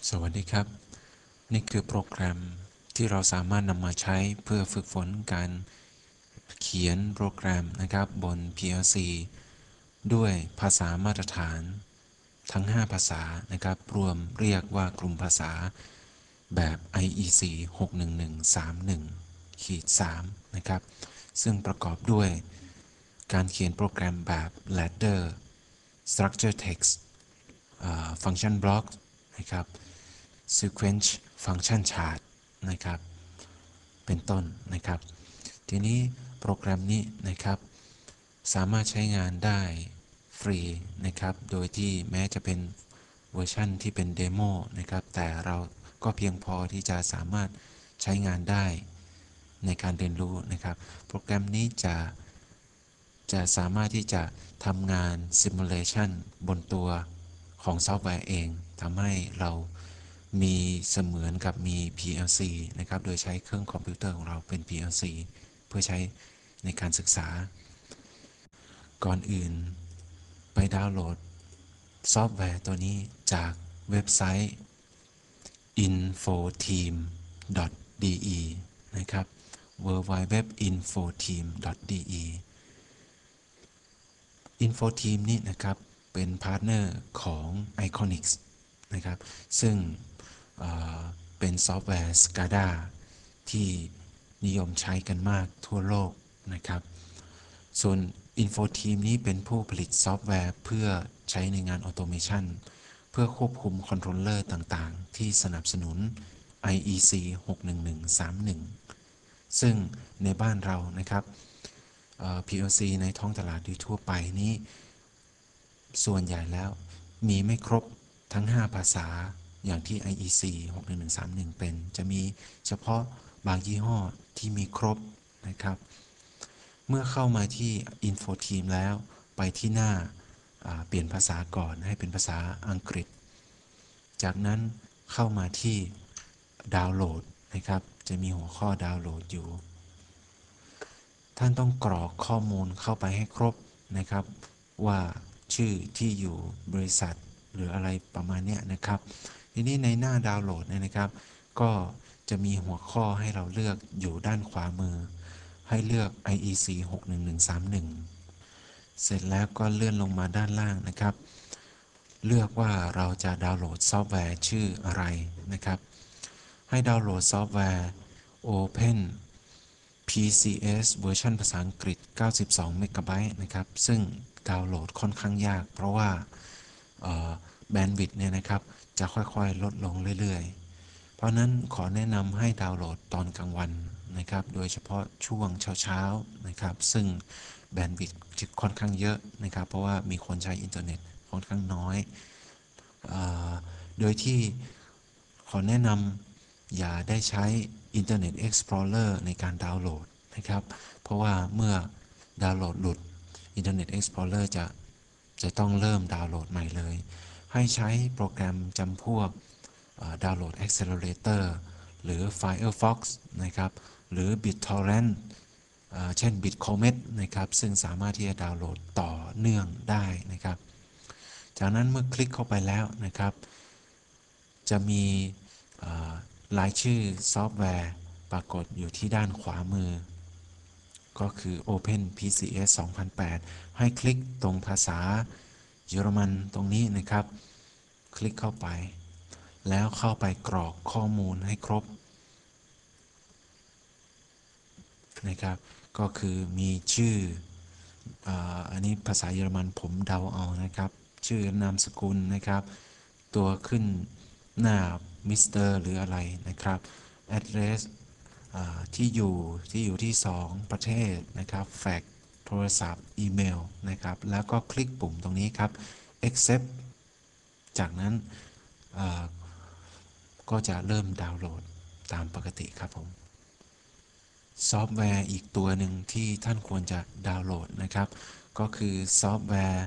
สวัสดีครับนี่คือโปรแกรมที่เราสามารถนำมาใช้เพื่อฝึกฝนการเขียนโปรแกรมนะครับบน PLC ด้วยภาษามาตรฐานทั้ง 5 ภาษานะครับรวมเรียกว่ากลุ่มภาษาแบบ IEC 61131-3นะครับซึ่งประกอบด้วยการเขียนโปรแกรมแบบ Ladder Structure Text Function Block นะครับ Sequence Function Chart นะครับเป็นต้นนะครับทีนี้โปรแกรมนี้นะครับสามารถใช้งานได้ฟรีนะครับโดยที่แม้จะเป็นเวอร์ชันที่เป็นเดโมนะครับแต่เราก็เพียงพอที่จะสามารถใช้งานได้ในการเรียนรู้นะครับโปรแกรมนี้จะสามารถที่จะทำงาน Simulation บนตัวของซอฟต์แวร์เองทำให้เรามีเสมือนกับมี PLC นะครับโดยใช้เครื่องคอมพิวเตอร์ของเราเป็น PLC เพื่อใช้ในการศึกษาก่อนอื่นไปดาวน์โหลดซอฟต์แวร์ตัวนี้จากเว็บไซต์ infoteam.de นะครับ www.infoteam.de Infoteam นี่นะครับเป็นพาร์ทเนอร์ของ Iconix นะครับซึ่งเป็นซอฟต์แวร์ SCADA ที่นิยมใช้กันมากทั่วโลกนะครับส่วน Infoteam นี้เป็นผู้ผลิตซอฟต์แวร์เพื่อใช้ในงานออโตเมชันเพื่อควบคุมคอนโทรลเลอร์ต่างๆที่สนับสนุน IEC 61131ซึ่งในบ้านเรานะครับPLC ในท้องตลาดโดยทั่วไปนี้ส่วนใหญ่แล้วมีไม่ครบทั้ง 5 ภาษาอย่างที่ IEC 61131เป็นจะมีเฉพาะบางยี่ห้อที่มีครบนะครับเมื่อเข้ามาที่ Info Team แล้วไปที่หน้าเปลี่ยนภาษาก่อนให้เป็นภาษาอังกฤษจากนั้นเข้ามาที่ดาวน์โหลดนะครับจะมีหัวข้อดาวน์โหลดอยู่ท่านต้องกรอกข้อมูลเข้าไปให้ครบนะครับว่าชื่อที่อยู่บริษัทหรืออะไรประมาณนี้นะครับทีนี้ในหน้าดาวน์โหลดเนี่ยนะครับก็จะมีหัวข้อให้เราเลือกอยู่ด้านขวามือให้เลือก IEC 61131เสร็จแล้วก็เลื่อนลงมาด้านล่างนะครับเลือกว่าเราจะดาวน์โหลดซอฟต์แวร์ชื่ออะไรนะครับให้ดาวน์โหลดซอฟต์แวร์ Open PCS เวอร์ชันภาษาอังกฤษ92 เมกะไบต์นะครับซึ่งดาวน์โหลดค่อนข้างยากเพราะว่าแบนด์วิดต์เนี่ยนะครับจะค่อยๆลดลงเรื่อยๆเพราะนั้นขอแนะนำให้ดาวน์โหลดตอนกลางวันนะครับโดยเฉพาะช่วงเช้าๆนะครับซึ่งแบนด์วิดต์จะค่อนข้างเยอะนะครับเพราะว่ามีคนใช้อินเทอร์เน็ตค่อนข้างน้อยโดยที่ขอแนะนำอย่าได้ใช้ Internet Explorer ในการดาวน์โหลดนะครับเพราะว่าเมื่อดาวน์โหลดหลุด Internet Explorer จะต้องเริ่มดาวน์โหลดใหม่เลยให้ใช้โปรแกรมจำพวกดาวน์โหลด Accelerator หรือ Firefox นะครับหรือ BitTorrent เช่น Bitcomet นะครับซึ่งสามารถที่จะดาวน์โหลดต่อเนื่องได้นะครับจากนั้นเมื่อคลิกเข้าไปแล้วนะครับจะมีรายชื่อซอฟต์แวร์ปรากฏอยู่ที่ด้านขวามือก็คือ Open PCS 2008ให้คลิกตรงภาษาเยอรมันตรงนี้นะครับคลิกเข้าไปแล้วเข้าไปกรอกข้อมูลให้ครบนะครับก็คือมีชื่ออันนี้ภาษาเยอรมันผมเดาเอานะครับชื่อนามสกุลนะครับตัวขึ้นหน้ามิสเตอร์หรืออะไรนะครับ address ที่อยู่ที่2ประเทศนะครับแฟกซ์โทรศัพท์อีเมลนะครับแล้วก็คลิกปุ่มตรงนี้ครับ accept จากนั้นก็จะเริ่มดาวน์โหลดตามปกติครับผมซอฟต์แวร์อีกตัวหนึ่งที่ท่านควรจะดาวน์โหลดนะครับก็คือซอฟต์แวร์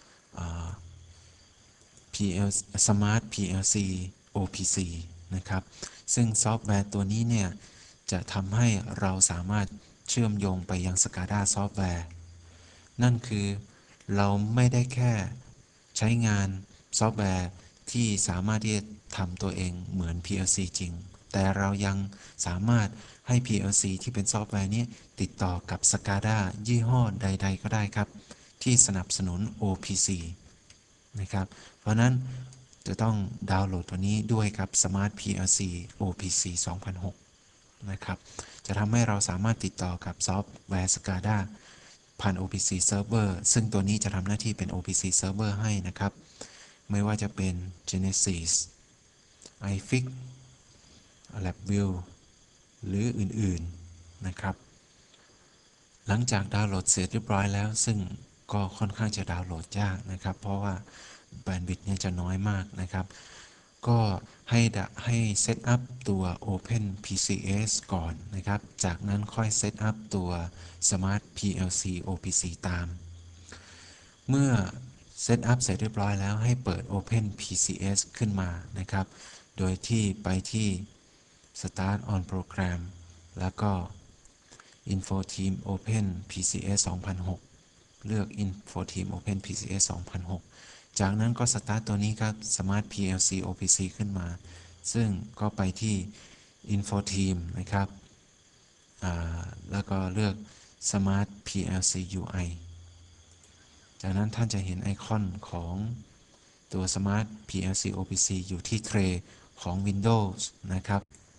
Smart PLC OPC นะครับซึ่งซอฟต์แวร์ตัวนี้เนี่ยจะทำให้เราสามารถเชื่อมโยงไปยัง SCADA ซอฟต์แวร์นั่นคือเราไม่ได้แค่ใช้งานซอฟต์แวร์ที่สามารถที่จะทำตัวเองเหมือน PLC จริงแต่เรายังสามารถให้ PLC ที่เป็นซอฟต์แวร์นี้ติดต่อกับ SCADA ยี่ห้อใดๆก็ได้ครับที่สนับสนุน OPC นะครับเพราะนั้นจะต้องดาวน์โหลดตัวนี้ด้วยครับ Smart PLC OPC 2006นะครับจะทำให้เราสามารถติดต่อกับซอฟต์แวร์ SCADA ผ่าน OPC Server ซึ่งตัวนี้จะทำหน้าที่เป็น OPC Server ให้นะครับไม่ว่าจะเป็น Genesis iFix LabVIEW หรืออื่นๆนะครับหลังจากดาวน์โหลดเสร็จเรียบร้อยแล้วซึ่งก็ค่อนข้างจะดาวน์โหลดยากนะครับเพราะว่าแบนด์วิดต์เนี่ยจะน้อยมากนะครับก็ให้เซตอัพตัว Open PCS ก่อนนะครับจากนั้นค่อยเซตอัพตัว Smart PLC OPC ตามเมื่อเซตอัพเสร็จเรียบร้อยแล้วให้เปิด Open PCS ขึ้นมานะครับโดยที่ไปที่ Start on Program แล้วก็ Info Team Open PCS 2006 เลือก Info Team Open PCS 2006 จากนั้นก็สตาร์ทตัวนี้ครับ Smart PLC OPC ขึ้นมาซึ่งก็ไปที่ Info Team นะครับแล้วก็เลือก Smart PLC UI จากนั้นท่านจะเห็นไอคอนของตัว Smart PLC OPC อยู่ที่เทรย์ของ Windows นะครับ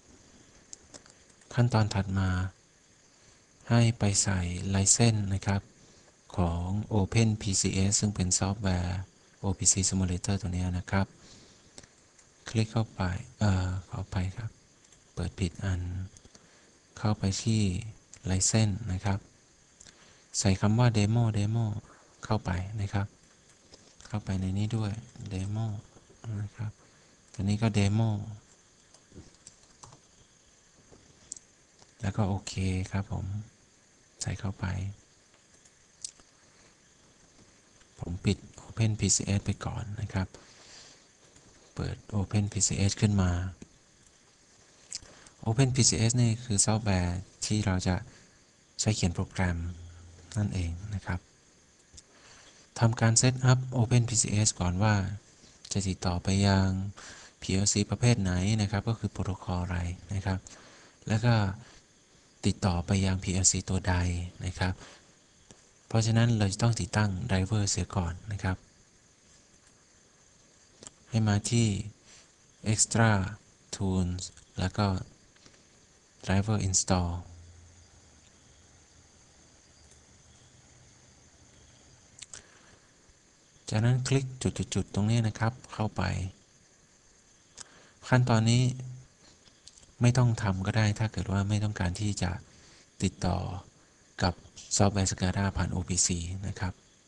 ขั้นตอนถัดมาให้ไปใส่ไลเซนส์นะครับของ Open PCS ซึ่งเป็นซอฟต์แวร์ OPC Simulator ตัวนี้นะครับคลิกเข้าไปเข้าไปครับเปิดผิดอันเข้าไปที่ไลเซนส์นะครับใส่คำว่า Demo เข้าไปนะครับเข้าไปในนี้ด้วย Demo นะครับตัวนี้ก็ Demo แล้วก็โอเคครับผมใส่เข้าไปผมปิด Open PCS ไปก่อนนะครับเปิด Open PCS ขึ้นมา Open PCS นี่คือซอฟต์แวร์ที่เราจะใช้เขียนโปรแกรมนั่นเองนะครับทำการเซตอัพ Open PCS ก่อนว่าจะติดต่อไปยัง PLC ประเภทไหนนะครับก็คือโปรโตคอลอะไรนะครับแล้วก็ติดต่อไปยัง PLC ตัวใดนะครับเพราะฉะนั้นเราจะต้องติดตั้งไดรเวอร์เสียก่อนนะครับให้มาที่ Extra Tools แล้วก็ Driver Install จากนั้นคลิกจุดๆตรงนี้นะครับเข้าไปขั้นตอนนี้ไม่ต้องทำก็ได้ถ้าเกิดว่าไม่ต้องการที่จะติดต่อกับซอฟต์แวร์ SCADA ผ่าน OPC นะครับ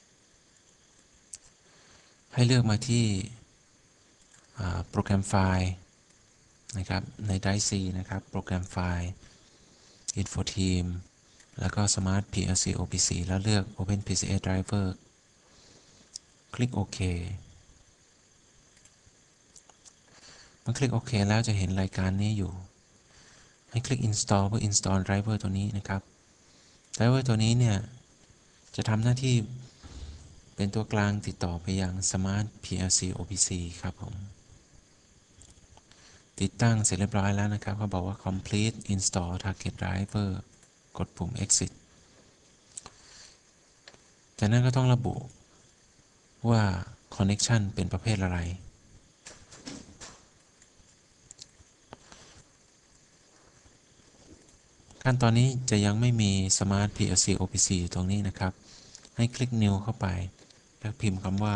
ให้เลือกมาที่โปรแกรมไฟล์นะครับใน Drive C นะครับโปรแกรมไฟล์ Info Team แล้วก็ Smart PLC OPC แล้วเลือก Open PCS Driver คลิกโอเคเมื่อคลิกโอเคแล้วจะเห็นรายการนี้อยู่ให้คลิก Install เพื่อ Install Driver ตัวนี้นะครับ Driver ตัวนี้เนี่ยจะทำหน้าที่เป็นตัวกลางติดต่อไปยัง Smart PLC OPC ครับผมติดตั้งเสร็จเรียบร้อยแล้วนะครับเขาบอกว่า complete install target driver กดปุ่ม exit จากนั้นก็ต้องระบุว่า connection เป็นประเภทอะไรขั้นตอนนี้จะยังไม่มี Smart PLC OPC อยู่ตรงนี้นะครับให้คลิก New เข้าไปแล้วพิมพ์คำว่า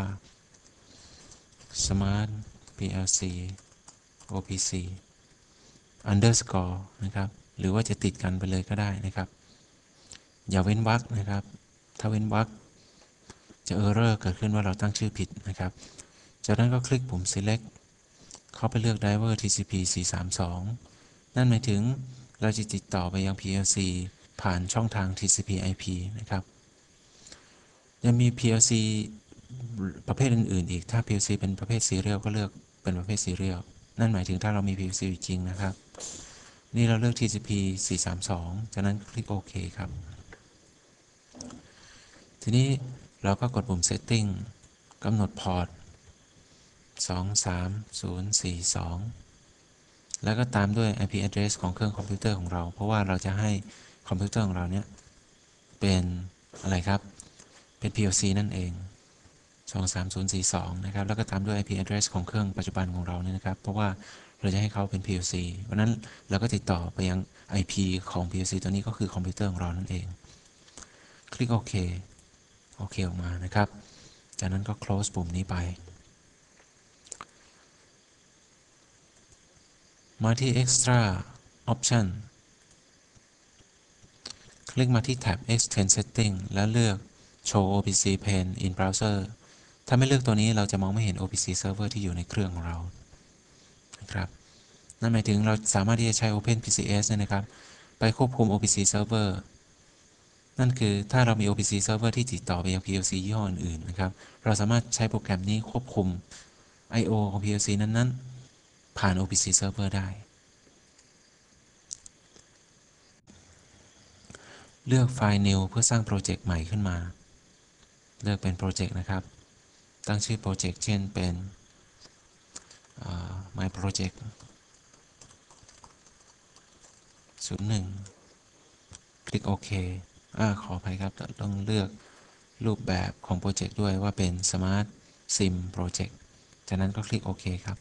Smart PLC OPC underscore นะครับหรือว่าจะติดกันไปเลยก็ได้นะครับอย่าเว้นวรรคนะครับถ้าเว้นวรรคจะ error เกิดขึ้นว่าเราตั้งชื่อผิดนะครับจากนั้นก็คลิกปุ่ม select เข้าไปเลือก driver TCP 432นั่นหมายถึงเราจะติดต่อไปยัง PLC ผ่านช่องทาง TCP IP นะครับยังมี PLC ประเภทอื่นๆอีกถ้า PLC เป็นประเภท serial ก็เลือกเป็นประเภท serial นั่นหมายถึงถ้าเรามี PLC จริงนะครับนี่เราเลือก TCP 432จากนั้นคลิกโอเคครับทีนี้เราก็กดปุ่ม setting กำหนดพอร์ต 23042แล้วก็ตามด้วย IP address ของเครื่องคอมพิวเตอร์ของเราเพราะว่าเราจะให้คอมพิวเตอร์ของเราเนี่ยเป็นอะไรครับเป็น PLC นั่นเอง23042นะครับแล้วก็ตามด้วย IP address ของเครื่องปัจจุบันของเราเนี่ยนะครับเพราะว่าเราจะให้เขาเป็น PLC เพราะนั้นเราก็ติดต่อไปยัง IP ของ PLC ตัวนี้ก็คือคอมพิวเตอร์ของเรานั่นเองคลิกโอเคออกมานะครับจากนั้นก็ close ปุ่มนี้ไปมาที่ extra option คลิกมาที่แท็บ extend setting แล้วเลือก show OPC pane in browser ถ้าไม่เลือกตัวนี้เราจะมองไม่เห็น OPC server ที่อยู่ในเครื่องของเรานะครับนั่นหมายถึงเราสามารถที่จะใช้ OpenPCS เนี่ยนะครับไปควบคุม OPC server นั่นคือถ้าเรามี OPC server ที่ติดต่อไปยัง PLC ยี่ห้ออื่นๆนะครับเราสามารถใช้โปรแกรมนี้ควบคุม I/O ของ PLC นั้นๆผ่าน OPC server ได้เลือกไฟล์ new เพื่อสร้างโปรเจกต์ใหม่ขึ้นมาเลือกเป็นโปรเจกต์นะครับตั้งชื่อโปรเจกต์เช่นเป็นmy project 01คลิกโอเคขออภัยครับต้องเลือกรูปแบบของโปรเจกต์ด้วยว่าเป็น Smart Sim Project จากนั้นก็คลิกโอเคครับ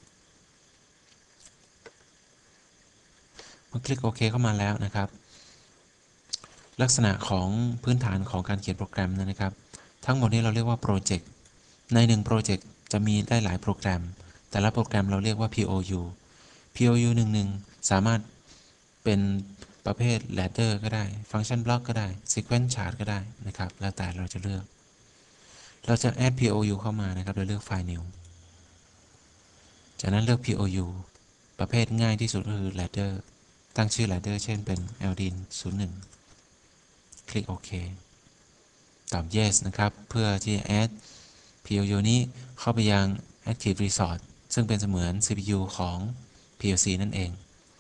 เมื่อคลิกโอเคเข้ามาแล้วนะครับลักษณะของพื้นฐานของการเขียนโปรแกรมนะครับทั้งหมดนี้เราเรียกว่าโปรเจกต์ใน1โปรเจกต์จะมีได้หลายโปรแกรมแต่ละโปรแกรมเราเรียกว่า POU POU 11สามารถเป็นประเภท ladder ก็ได้ function block ก็ได้ sequence chart ก็ได้นะครับแล้วแต่เราจะเลือกเราจะ add POU เข้ามานะครับโดยเลือกไฟล์ new จากนั้นเลือก POU ประเภทง่ายที่สุดก็คือ ladder ตั้งชื่อ ladder เช่นเป็น Eldin 01คลิกโอเคตอบ yes นะครับเพื่อที่จะ add POU นี้เข้าไปยัง active resource ซึ่งเป็นเสมือน CPU ของ PLC นั่นเอง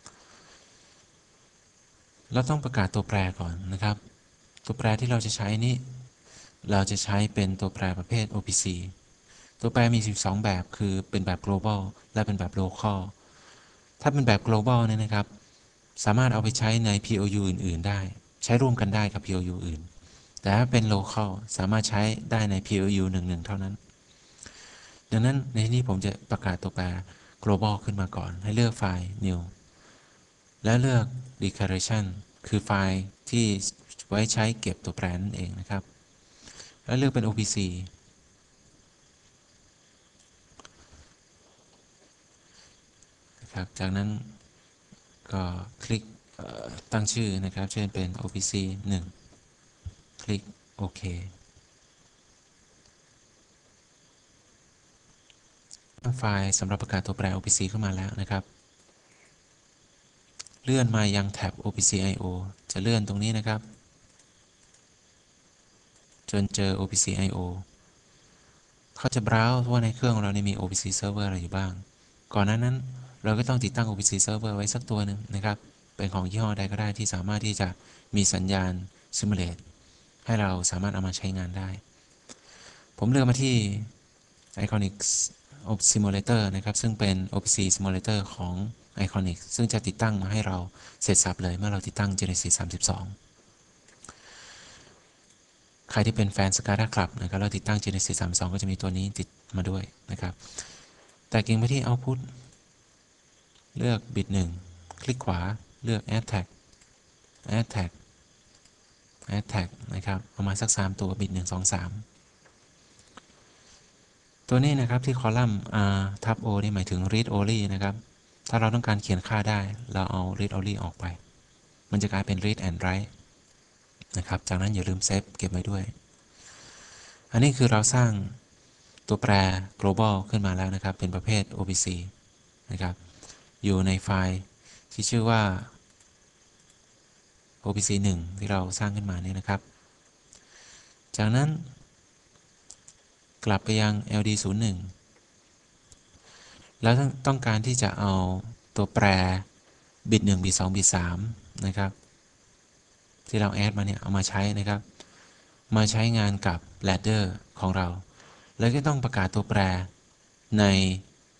เราต้องประกาศตัวแปรก่อนนะครับตัวแปรที่เราจะใช้นี้เราจะใช้เป็นตัวแปรประเภท OPC ตัวแปรมี12แบบคือเป็นแบบ global และเป็นแบบ local ถ้าเป็นแบบ global เนี่ยนะครับสามารถเอาไปใช้ใน POU อื่นๆได้ใช้ร่วมกันได้กับ POU อื่นแต่ถ้าเป็น local สามารถใช้ได้ใน POU 11เท่านั้นดังนั้นในที่นี้ผมจะประกาศตัวแปร global ขึ้นมาก่อนให้เลือกไฟล์ new และเลือก declaration คือไฟล์ที่ไว้ใช้เก็บตัวแปรนั่นเองนะครับแล้วเลือกเป็น OPC นะครับจากนั้นก็คลิกตั้งชื่อนะครับเช่นเป็น OPC 1คลิกโอเคไฟล์สำหรับประกาศตัวแปร OPC ขึ้นมาแล้วนะครับเลื่อนมายังแท็บ OPC I/O จะเลื่อนตรงนี้นะครับจนเจอ OPC I/O เขาจะ browse ว่าในเครื่องของเรามี OPC server อะไรอยู่บ้างก่อนหน้านั้นเราก็ต้องติดตั้ง OPC server ไว้สักตัวหนึ่งนะครับเป็นของยี่ห้อใดก็ได้ที่สามารถที่จะมีสัญญาณ simulate ให้เราสามารถเอามาใช้งานได้ผมเลือกมาที่ Iconic Simulator นะครับซึ่งเป็น OPC Simulator ของ Iconic ซึ่งจะติดตั้งมาให้เราเสร็จสับเลยเมื่อเราติดตั้ง Genesis 32ใครที่เป็นแฟน SCADA Club นะครับแล้วติดตั้ง Genesis 32ก็จะมีตัวนี้ติดมาด้วยนะครับแต่กิ่งไปที่ Output เลือก bit 1คลิกขวาเลือก Add Tag Add Tag Add Tag นะครับเอามาสัก3ตัว bit 1 2 3ตัวนี้นะครับที่คอลัมน์ R ทับ O นี่หมายถึง read only นะครับถ้าเราต้องการเขียนค่าได้เราเอา read only ออกไปมันจะกลายเป็น read and write นะครับจากนั้นอย่าลืมเซฟเก็บไว้ด้วยอันนี้คือเราสร้างตัวแปร global ขึ้นมาแล้วนะครับเป็นประเภท OPC นะครับอยู่ในไฟล์ที่ชื่อว่า OPC 1ที่เราสร้างขึ้นมานี่นะครับจากนั้นกลับไปยัง LD 01แล้วต้องการที่จะเอาตัวแปร bit 1 bit 2 bit 3นะครับที่เราแอดมาเนี่ยเอามาใช้นะครับมาใช้งานกับ ladder ของเราแล้วก็ต้องประกาศตัวแปรใน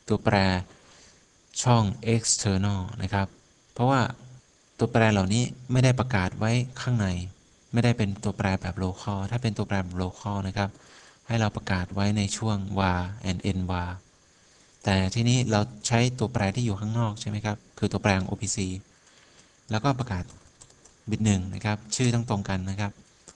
ตัวแปรช่อง external นะครับเพราะว่าตัวแปรเหล่านี้ไม่ได้ประกาศไว้ข้างในไม่ได้เป็นตัวแปรแบบ local ถ้าเป็นตัวแปรแบบ local นะครับให้เราประกาศไว้ในช่วง var and n var แต่ที่นี้เราใช้ตัวแปรที่อยู่ข้างนอกใช่ไหมครับคือตัวแปรของ OPC แล้วก็ประกาศบิตหนึ่งนะครับชื่อต้องตรงกันนะครับ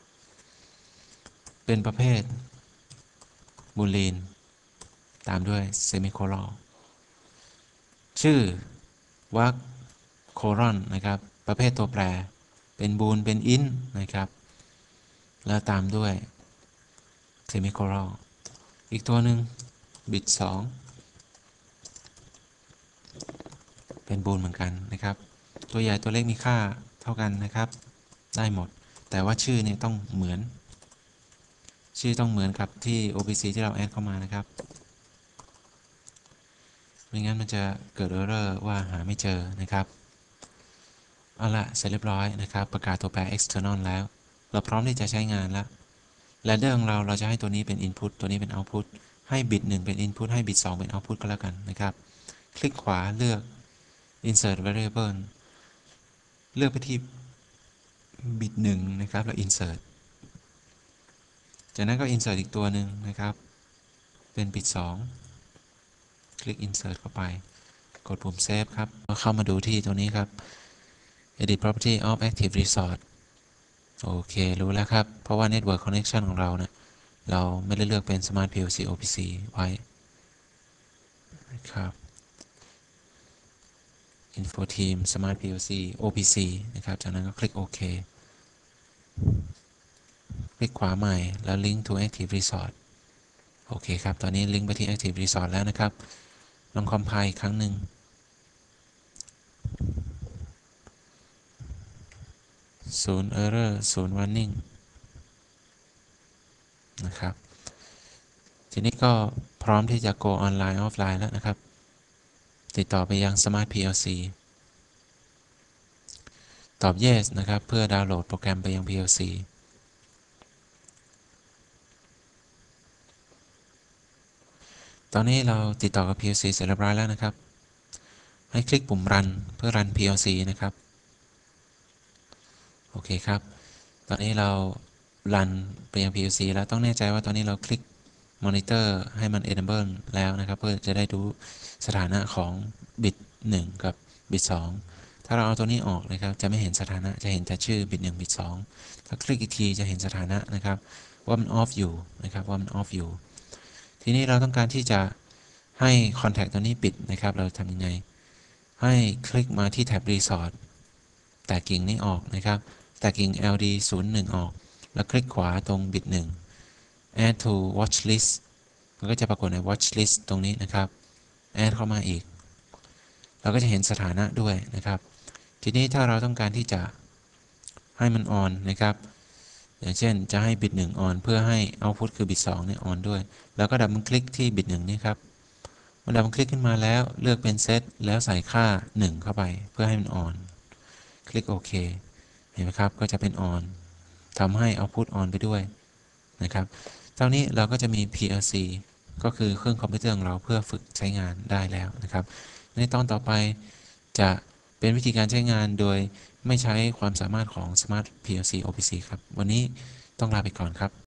เป็นประเภทบูลีนตามด้วยเซมิโคลอนชื่อวรรคโคลอนนะครับประเภทตัวแปรเป็นบูลเป็นอินนะครับแล้วตามด้วยเซมิโคลอนอีกตัวหนึ่งบิต2เป็นบูลเหมือนกันนะครับตัวใหญ่ตัวเล็กมีค่าเท่ากันนะครับได้หมดแต่ว่าชื่อเนี่ยต้องเหมือนชื่อต้องเหมือนกับที่ OPC ที่เราแอดเข้ามานะครับไม่งั้นมันจะเกิด error ว่าหาไม่เจอนะครับเอาละเสร็จเรียบร้อยนะครับประกาศตัวแปร external แล้วเราพร้อมที่จะใช้งานแล้ว ladder ของเราจะให้ตัวนี้เป็น input ตัวนี้เป็น output ให้บิต1เป็น input ให้บิต2เป็น output ก็แล้วกันนะครับคลิกขวาเลือก insert variable เลือกไปที่บิต1นะครับแล้ว insert จากนั้นก็ insert อีกตัวหนึ่งนะครับเป็นบิต2คลิก insert เข้าไปกดปุ่ม save ครับแล้วเข้ามาดูที่ตัวนี้ครับ edit property of active resource โอเครู้แล้วครับเพราะว่า network connection ของเราเนี่ยเราไม่ได้เลือกเป็น smart PLC OPC ไว้นะครับ info team smart PLC OPC นะครับจากนั้นก็คลิกโอเคคลิกขวาใหม่แล้ว link to active resource โอเคครับตอนนี้ลิงก์ไปที่ active resource แล้วนะครับลอง compile อีกครั้งหนึ่ง0 error 0 warning นะครับทีนี้ก็พร้อมที่จะ go online offline แล้วนะครับติดต่อไปยัง smart PLC ตอบ yes นะครับเพื่อดาวน์โหลดโปรแกรมไปยัง PLC ตอนนี้เราติดต่อกับ PLC เสร็จเรียบร้อยแล้วนะครับให้คลิกปุ่ม run เพื่อ run PLC นะครับโอเคครับตอนนี้เรา run ไปยัง PLC แล้วต้องแน่ใจว่าตอนนี้เราคลิก monitor ให้มัน enable แล้วนะครับเพื่อจะได้ดูสถานะของบิต1กับบิต2ถ้าเราเอาตัวนี้ออกนะครับจะไม่เห็นสถานะจะเห็นแต่ชื่อบิต1บิต2ถ้าคลิกอีกทีจะเห็นสถานะนะครับว่ามัน off อยู่นะครับว่ามัน off อยู่ทีนี้เราต้องการที่จะให้ contact ตัวนี้ปิดนะครับเราทำยังไงให้คลิกมาที่แท็บ resource แต่กิ่งนี้ออกนะครับแต่กิ่ง LD 01ออกแล้วคลิกขวาตรงบิต1 add to watch list มันก็จะปรากฏใน watch list ตรงนี้นะครับ add เข้ามาอีกเราก็จะเห็นสถานะด้วยนะครับทีนี้ถ้าเราต้องการที่จะให้มัน on นะครับอย่างเช่นจะให้บิต1 on เพื่อให้ output คือบิต2เนี่ย on ด้วยแล้วก็ดับเบิลคลิกที่บิต1นี่ครับเมื่อดับเบิลคลิกขึ้นมาแล้วเลือกเป็นเซตแล้วใส่ค่า1เข้าไปเพื่อให้มัน on คลิกโอเคเห็นไหมครับก็จะเป็น on ทำให้ output on ไปด้วยนะครับตอนนี้เราก็จะมี PLC ก็คือเครื่องคอมพิวเตอร์ของเราเพื่อฝึกใช้งานได้แล้วนะครับในตอนต่อไปจะเป็นวิธีการใช้งานโดยไม่ใช้ความสามารถของ Smart PLC OPC ครับวันนี้ต้องลาไปก่อนครับ